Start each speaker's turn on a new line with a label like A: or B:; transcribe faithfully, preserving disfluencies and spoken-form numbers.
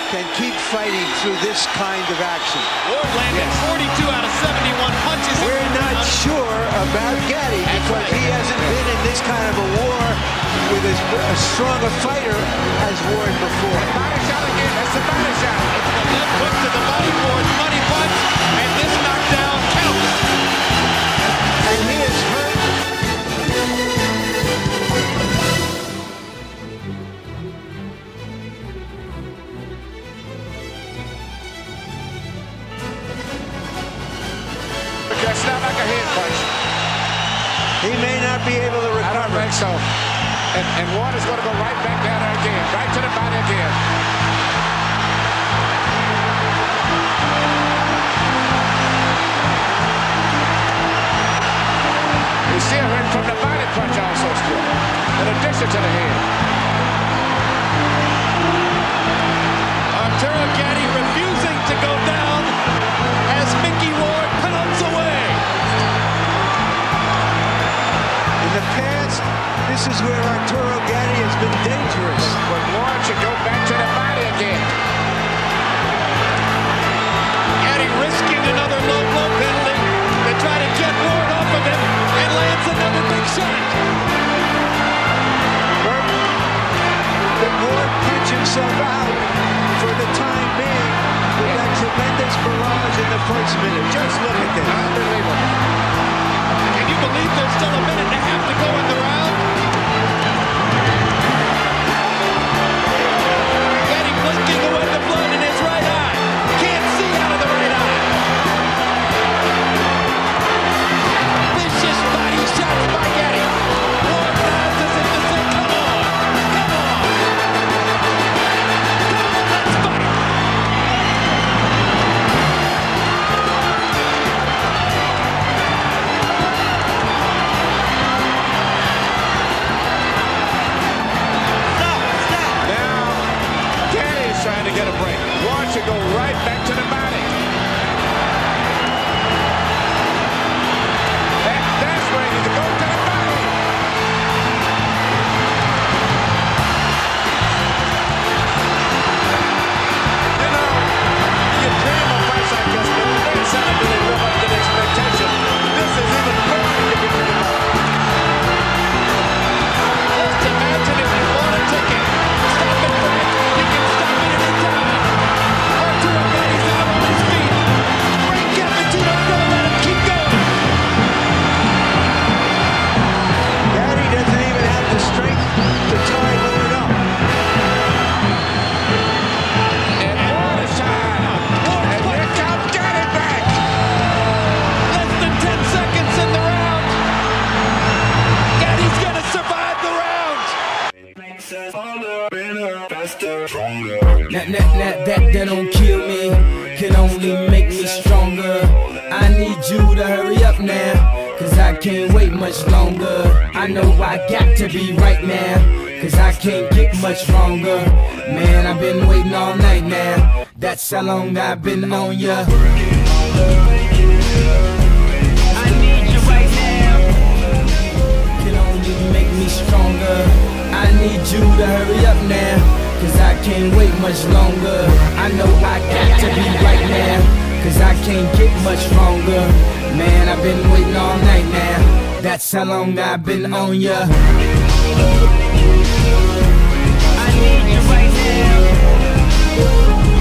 A: can keep fighting through this kind of action.
B: Ward landed yes. forty-two out of seventy-one punches.
A: We're not sure about Gatti because he hasn't been in this kind of a war with as, as strong a fighter as Ward before.
C: And body shot again. That's the body shot.
B: It's the left hook to the body for his money punch, and this knockdown counts.
A: And he is hurt.
C: That's not like a head punch.
A: He may not be able to recover.
C: I don't think so. And, and Ward is going to go right back down there again. Right to the body again. He's still hurt from the body punch also still. In addition to the head.
B: Arturo Gatti refusing to go down as Mickey Ward pounds away.
A: In the past, this is where Arturo Gatti has been dangerous.
C: But Ward should go back to the body again.
B: Gatti risking another low blow penalty to try to get Ward off of him and lands another big shot.
A: But Ward punch himself out for the time being with that tremendous barrage in the first minute. Just look at this.
C: Unbelievable.
B: Can you believe there's still a minute and a half to go in the round? Gatti blinking away the blood in his right eye. Can't see out of the right eye. Vicious body shots by Gatti. Ward nods as if to say, come on, come on. Come on, let's fight.
C: Trying to get a break. Ward should go right back to the body. That, that's where he needs to go to the body. You know, you dream of fights like this, but they sound really live up to the expectation. This is even more than you can think about.
B: Just imagine if you want a ticket. Stop it, Frank. You can stop it anytime. Arturo Gatti's out on his feet. Frank Cappuccino, don't let him keep going.
A: Gatti doesn't even have the strength to tie Ward up.
C: And Ward is tired. And here comes Gatti back.
B: Less than ten seconds in the round. Gatti's gonna survive the round.
D: That, that, that, that, that don't kill me, can only make me stronger. I need you to hurry up now, cause I can't wait much longer. I know I got to be right now, cause I can't get much stronger. Man, I've been waiting all night now, that's how long I've been on ya. I need you right now, can only make me stronger. I need you to hurry up now, cause I can't wait much longer. I know I got to be right now, cause I can't get much stronger. Man, I've been waiting all night now, that's how long I've been on ya. I need you right now.